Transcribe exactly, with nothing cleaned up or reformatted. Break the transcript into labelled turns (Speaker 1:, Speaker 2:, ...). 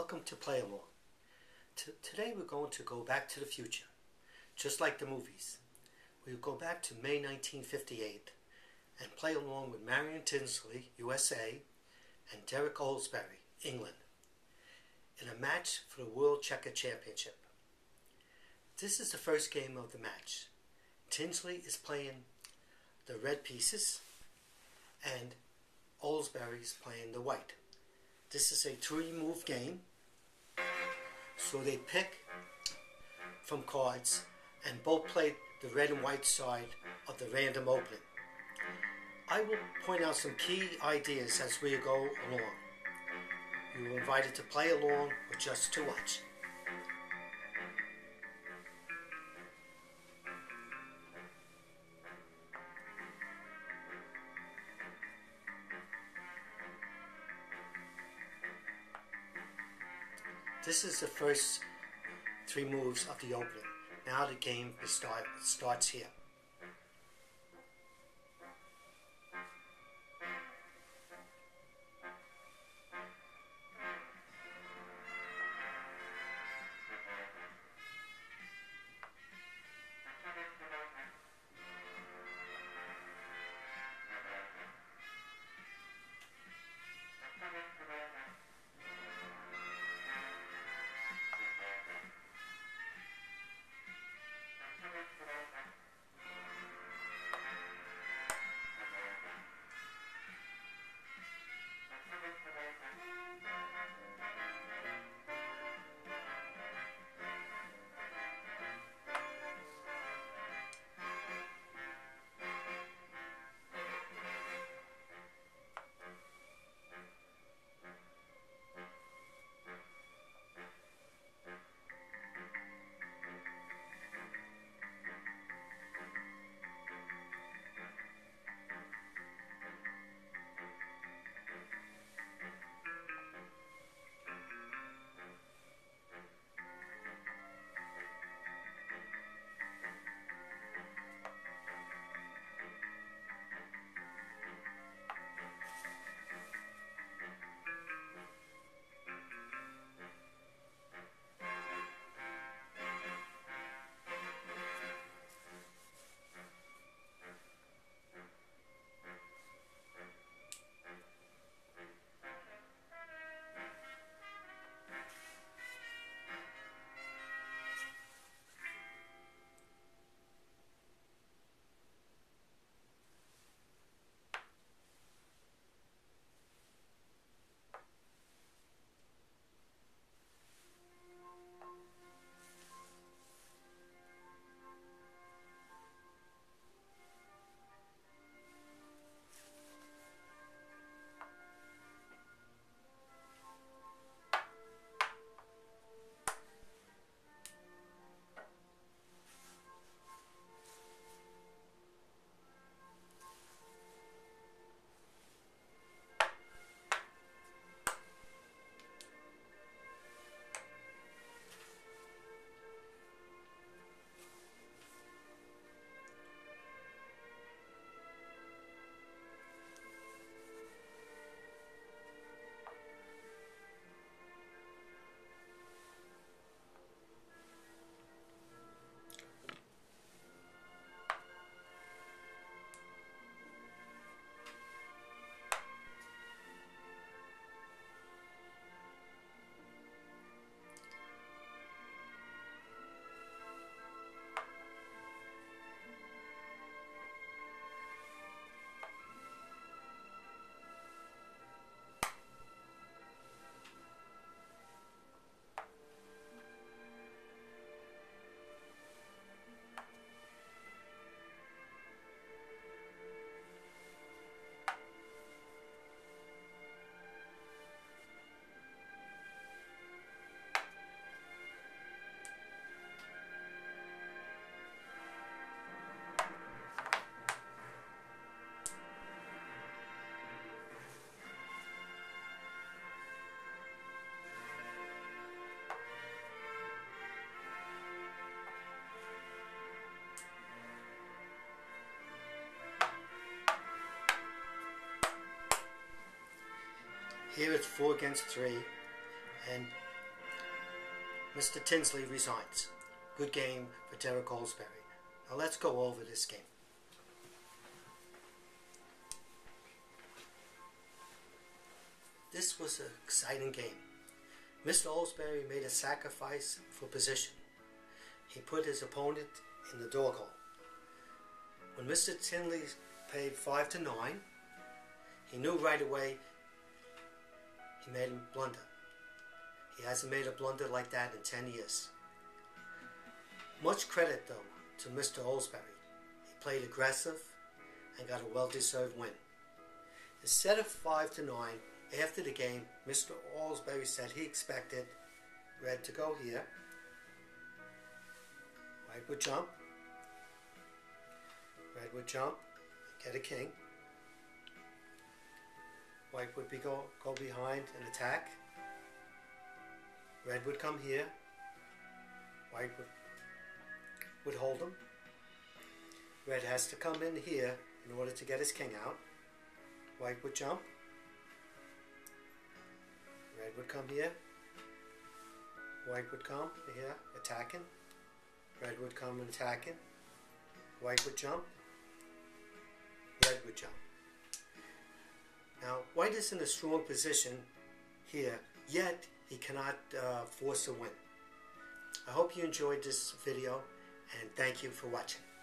Speaker 1: Welcome to Play Along. T today we're going to go back to the future, just like the movies. We'll go back to May nineteen fifty-eight and play along with Marion Tinsley, U S A, and Derek OLDBURY, England, in a match for the World Checker Championship. This is the first game of the match. Tinsley is playing the red pieces and OLDBURY is playing the white. This is a three-move game, so they pick from cards and both play the red and white side of the random opening. I will point out some key ideas as we go along. You are invited to play along or just to watch. This is the first three moves of the opening. Now the game start, starts here. Here it's four against three, and Mister Tinsley resigns. Good game for Derek Oldbury. Now let's go over this game. This was an exciting game. Mister Oldbury made a sacrifice for position. He put his opponent in the dog hole. When Mister Tinsley paid five to nine, he knew right away he made a blunder. He hasn't made a blunder like that in ten years. Much credit, though, to Mister Oldbury. He played aggressive and got a well-deserved win. Instead of five to nine, after the game, Mister Oldbury said he expected red to go here. White would jump. Red would jump, get a king. White would be go, go behind and attack. Red would come here. White would, would hold him. Red has to come in here in order to get his king out. White would jump. Red would come here. White would come here, attacking. Red would come and attacking. White would jump. Red would jump. Now, White is in a strong position here, yet he cannot uh, force a win. I hope you enjoyed this video, and thank you for watching.